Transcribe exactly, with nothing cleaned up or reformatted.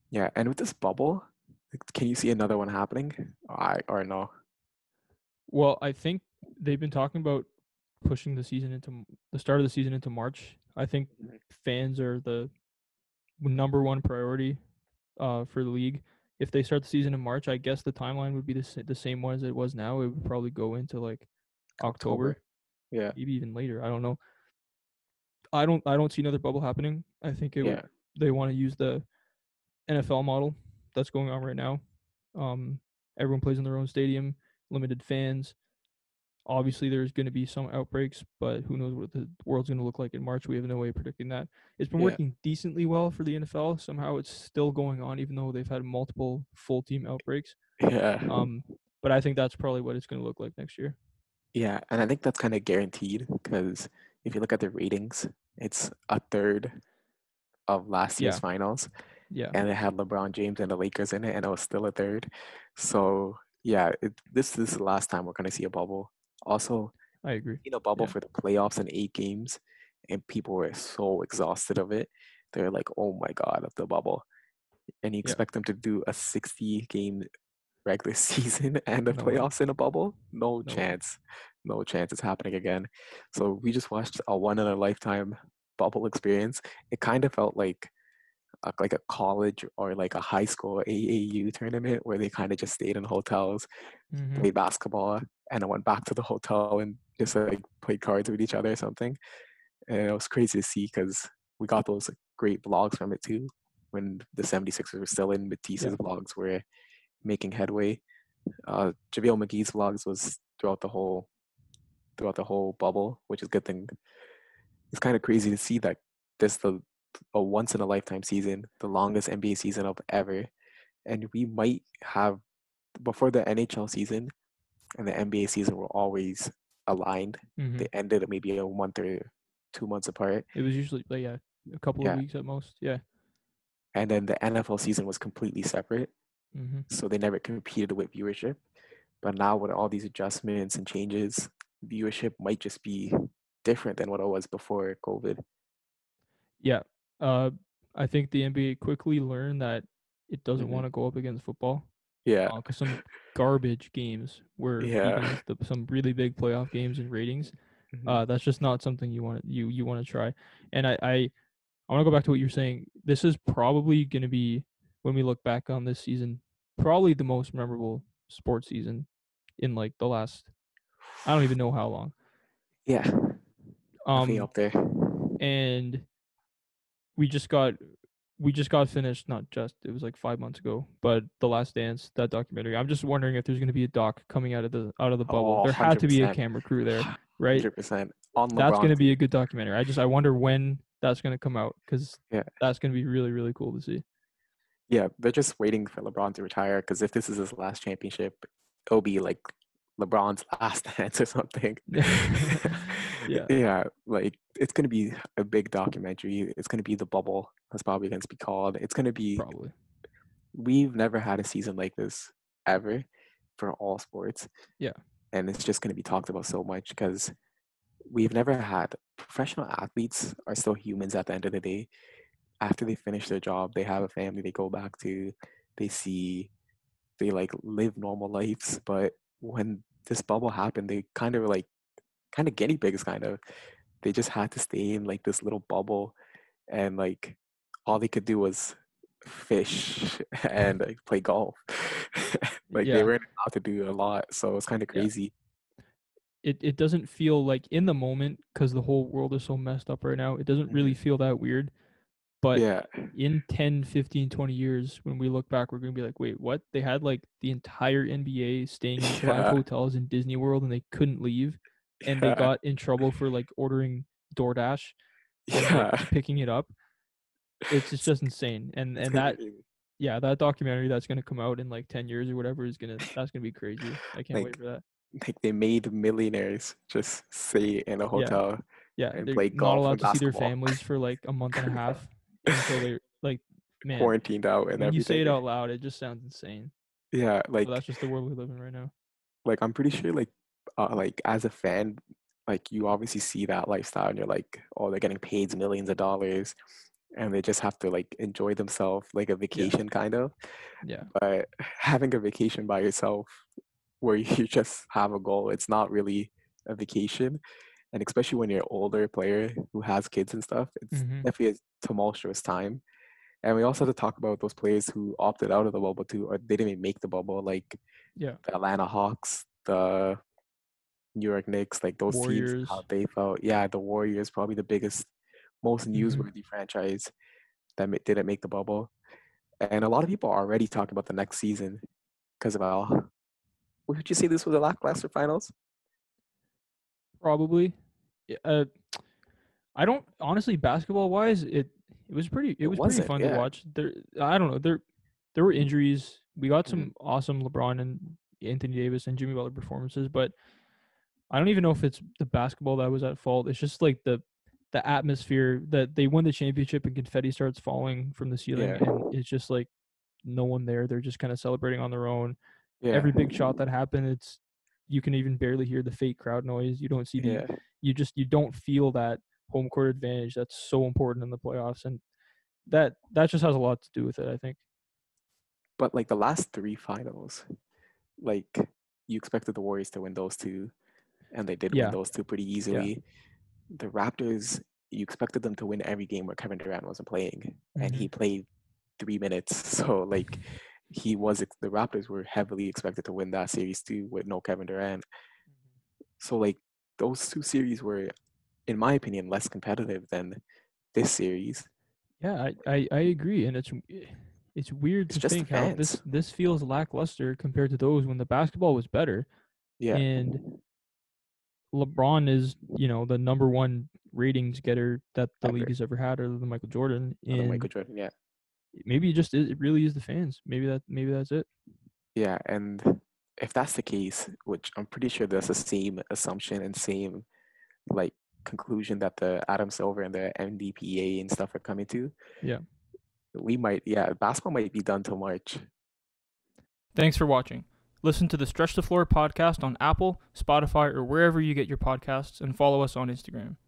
Yeah, and with this bubble, like, can you see another one happening? I or no? Well, I think they've been talking about pushing the season into the start of the season into March. I think Mhm. fans are the number one priority uh, for the league. If they start the season in March, I guess the timeline would be the, sa- the same one as it was now. It would probably go into like October, October. Yeah, maybe even later. I don't know. I don't I don't see another bubble happening. I think it would yeah, they want to use the N F L model that's going on right now. Um, Everyone plays in their own stadium, limited fans. Obviously, there's going to be some outbreaks, but who knows what the world's going to look like in March? We have no way of predicting that. It's been yeah, working decently well for the N F L. Somehow, it's still going on, even though they've had multiple full team outbreaks. yeah, Um, but I think that's probably what it's going to look like next year. yeah. And I think that's kind of guaranteed because if you look at the ratings, it's a third of last year's Yeah, finals, yeah, and it had LeBron James and the Lakers in it, and it was still a third. So yeah, it, this, this is the last time we're gonna see a bubble. Also, I agree. seen a bubble Yeah, for the playoffs in eight games, and people were so exhausted of it. They're like, "Oh my god, of the bubble!" And you yeah, expect them to do a sixty game regular season and the no way, playoffs in a bubble? No no way. chance. No chance it's happening again. So we just watched a one in a lifetime bubble experience. It kind of felt like a, like a college or like a high school A A U tournament where they kind of just stayed in hotels, Mm-hmm. played basketball, and then went back to the hotel and just like played cards with each other or something. And it was crazy to see because we got those like, great vlogs from it too. When the 76ers were still in, Yeah, Matisse's vlogs were making headway. Uh, JaVale McGee's vlogs was throughout the whole throughout the whole bubble, which is a good thing. It's kind of crazy to see that this the a once in a lifetime season, the longest N B A season of ever, and we might have before the N H L season and the N B A season were always aligned. mm-hmm. They ended maybe a month or two months apart. It was usually, like, yeah, a couple of Yeah, weeks at most. Yeah. and then the N F L season was completely separate, Mm-hmm. so they never competed with viewership. But now with all these adjustments and changes, viewership might just be different than what it was before COVID. Yeah. Uh, I think the N B A quickly learned that it doesn't Hmm. want to go up against football. Yeah, Uh, because some garbage games were yeah, beating the, some really big playoff games in ratings. hmm Uh, that's just not something you want you you want to try. And I I, I want to go back to what you're saying. This is probably going to be when we look back on this season, probably the most memorable sports season in like the last I don't even know how long. yeah. Definitely Um, up there. and we just got we just got finished. Not just it was like five months ago, but The Last Dance, that documentary. I'm just wondering if there's going to be a doc coming out of the out of the bubble. Oh, There had to be a one hundred percent. camera crew there, right? one hundred percent. On That's going LeBron, to be too. a good documentary. I just I wonder when that's going to come out because Yeah. that's going to be really really cool to see. Yeah, they're just waiting for LeBron to retire because if this is his last championship, it'll be like LeBron's last dance or something. Yeah, Yeah, like it's gonna be a big documentary. It's gonna be the bubble. That's probably gonna be called. It's gonna be. probably. We've never had a season like this ever for all sports, Yeah, and it's just gonna be talked about so much because we've never had professional athletes are still humans at the end of the day. After they finish their job, they have a family they go back to. They see they like live normal lives, but when this bubble happened, they kind of were like kind of guinea pigs, kind of. They just had to stay in like this little bubble, and like all they could do was fish and like play golf. Like they yeah, weren't allowed to do a lot, so it's kind of yeah. crazy. It it doesn't feel like in the moment because the whole world is so messed up right now. It doesn't really Hmm. feel that weird. But Yeah, in ten, fifteen, twenty years, when we look back, we're going to be like, wait, what? They had like the entire N B A staying in five yeah, hotels in Disney World and they couldn't leave. And they yeah, got in trouble for like ordering DoorDash and like yeah. picking it up. It's just, It's, just insane. And it's and gonna be that, crazy. yeah, that documentary that's going to come out in like ten years or whatever is going to, that's going to be crazy. I can't wait Like for that. like they made millionaires just stay in a Yeah. hotel Yeah. and They're play not golf allowed and to see their basketball, families for like a month and a half until they like, man, quarantined out and when you say everything. it out loud, it just sounds insane. Yeah, But that's like just the world we live in right now. like I'm pretty sure like uh, like as a fan, like you obviously see that lifestyle and you're like, oh, they're getting paid millions of dollars. and they just have to like enjoy themselves like a Yeah. vacation kind of. Yeah. But having a vacation by yourself where you just have a goal, it's not really a vacation. And especially when you're an older player who has kids and stuff, it's Mm-hmm. definitely a tumultuous time. And we also have to talk about those players who opted out of the bubble too, or they didn't even make the bubble, like Yeah. the Atlanta Hawks, the New York Knicks, like those teams, Warriors. how they felt. Yeah, the Warriors, probably the biggest, most Mm-hmm. newsworthy franchise that ma- didn't make the bubble. And a lot of people are already talking about the next season because of how. Would you say this was a lackluster finals? Probably. Yeah, Uh, I don't honestly basketball wise it it was pretty it It was pretty wasn't. fun to Yeah. watch. There I don't know there there were injuries. We got Mhm. some awesome LeBron and Anthony Davis and Jimmy Butler performances, but I don't even know if it's the basketball that was at fault. It's just like the the atmosphere that they won the championship and confetti starts falling from the ceiling, Yeah. and it's just like no one there. They're just kind of celebrating on their own. Yeah. Every big shot that happened, it's you can even barely hear the fake crowd noise. You don't see the Yeah. you just you don't feel that home court advantage that's so important in the playoffs, and that that just has a lot to do with it, I think. But like the last three finals, like you expected the Warriors to win those two, and they did win Yeah, those two pretty yeah, easily. The Raptors, you expected them to win every game where Kevin Durant wasn't playing, and hmm he played three minutes. So like he was ex- the Raptors were heavily expected to win that series too with no Kevin Durant. So like those two series were, in my opinion, less competitive than this series. yeah. I, I I agree, and it's it's weird It's to just the think how fans. this this feels lackluster compared to those when the basketball was better, Yeah, and LeBron is, you know, the number one ratings getter that the league ever. has ever had, other than Michael Jordan. Other Michael And Jordan, yeah. maybe it just is, it really is the fans. Maybe that maybe that's it. Yeah, and if that's the case, which I'm pretty sure that's the same assumption and same like conclusion that the Adam Silver and the N B P A and stuff are coming to, Yeah. we might, yeah, basketball might be done till March. Thanks for watching. Listen to the Stretch the Floor podcast on Apple, Spotify, or wherever you get your podcasts, and follow us on Instagram.